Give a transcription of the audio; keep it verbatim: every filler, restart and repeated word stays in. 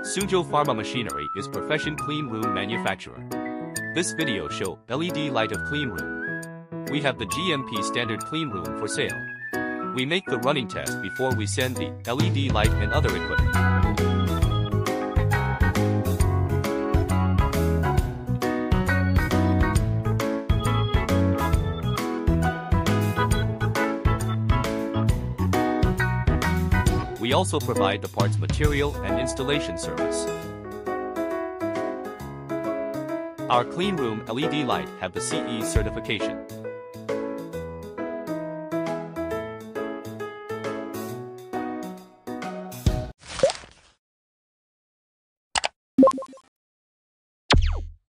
Suzhou Pharma Machinery is profession clean room manufacturer. This video show L E D light of clean room. We have the G M P standard clean room for sale. We make the running test before we send the L E D light and other equipment. We also provide the parts material and installation service. Our clean room L E D light have the C E certification.